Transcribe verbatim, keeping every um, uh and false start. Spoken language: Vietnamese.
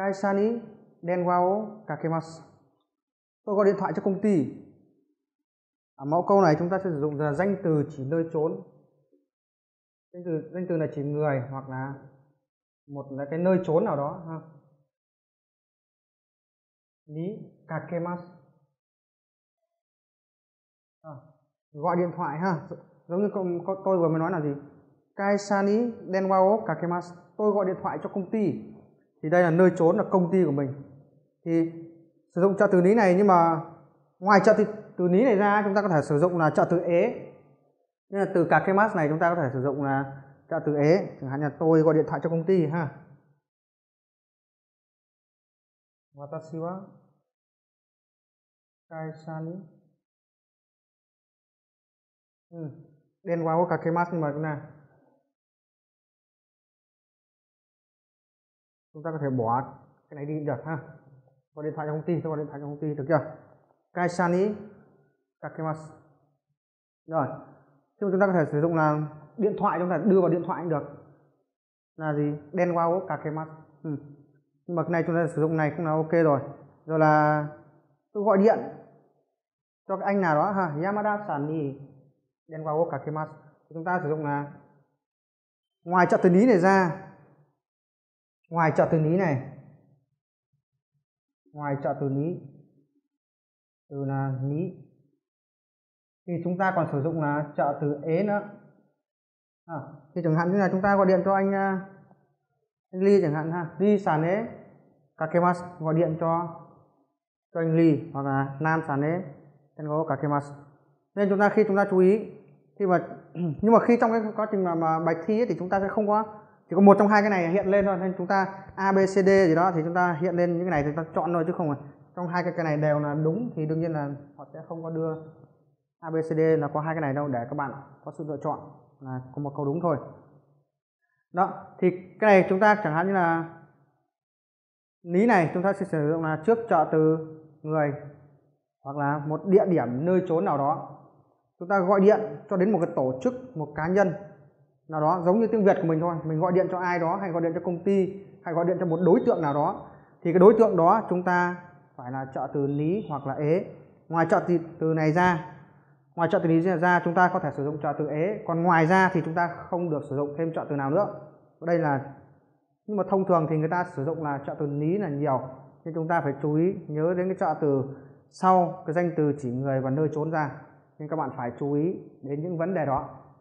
Kaisa ni denwa wo kakemasu. Tôi gọi điện thoại cho công ty. Ở mẫu câu này chúng ta sẽ sử dụng là danh từ chỉ nơi trốn. Danh từ danh từ này chỉ người hoặc là một là cái nơi trốn nào đó ha. Ni kakemasu. À, gọi điện thoại ha, giống như câu, tôi vừa mới nói là gì? Kaisa ni denwa wo kakemasu. Tôi gọi điện thoại cho công ty. Thì đây là nơi trốn, là công ty của mình. Thì sử dụng trợ từ ní này, nhưng mà ngoài trợ từ, từ ní này ra chúng ta có thể sử dụng là trợ từ ế. Nên là từ kakemasu này chúng ta có thể sử dụng là trợ từ ế. Chẳng hạn như là tôi gọi điện thoại cho công ty ha. Watashi wa kaisa ni ừ. denwa wo kakemasu, nhưng mà cái này chúng ta có thể bỏ cái này đi được ha. Gọi điện thoại cho công ty, tôi gọi điện thoại cho công ty, được chưa? Kaisa ni kakemasu. Rồi, chứ chúng ta có thể sử dụng là điện thoại, chúng ta đưa vào điện thoại cũng được. Là gì? Denwa wo kakemasu. Ừ. Nhưng mà cái này chúng ta sử dụng này cũng là ok rồi. Rồi là tôi gọi điện cho cái anh nào đó ha, Yamada-san ni denwa wo kakemasu. Chúng ta sử dụng là ngoài trợ từ ní này ra, ngoài trợ từ ní này, ngoài trợ từ ní, từ là ní, thì chúng ta còn sử dụng là trợ từ ế nữa. À, thì chẳng hạn như là chúng ta gọi điện cho anh, anh Ly chẳng hạn ha, Lee-san e kakemasu, gọi điện cho cho anh Ly, hoặc là Nam-san e denwa wo kakemasu. Nên chúng ta khi chúng ta chú ý khi mà nhưng mà khi trong cái quá trình mà, mà bạch thi ấy, thì chúng ta sẽ không có, chỉ có một trong hai cái này hiện lên thôi, nên chúng ta A B C D gì đó thì chúng ta hiện lên những cái này thì chúng ta chọn thôi, chứ không phải trong hai cái cái này đều là đúng thì đương nhiên là họ sẽ không có đưa A B C D là có hai cái này đâu, để các bạn có sự lựa chọn là có một câu đúng thôi. Đó, thì cái này chúng ta chẳng hạn như là ní này chúng ta sẽ sử dụng là trước trợ từ người hoặc là một địa điểm nơi trốn nào đó. Chúng ta gọi điện cho đến một cái tổ chức, một cá nhân nào đó, giống như tiếng Việt của mình thôi. Mình gọi điện cho ai đó, hay gọi điện cho công ty, hay gọi điện cho một đối tượng nào đó, thì cái đối tượng đó chúng ta phải là trợ từ ní hoặc là ế. Ngoài trợ từ, từ này ra, ngoài trợ từ ní ra chúng ta có thể sử dụng trợ từ ế, còn ngoài ra thì chúng ta không được sử dụng thêm trợ từ nào nữa. Đây là, nhưng mà thông thường thì người ta sử dụng là trợ từ ní là nhiều, nên chúng ta phải chú ý nhớ đến cái trợ từ sau cái danh từ chỉ người và nơi trốn ra, nên các bạn phải chú ý đến những vấn đề đó.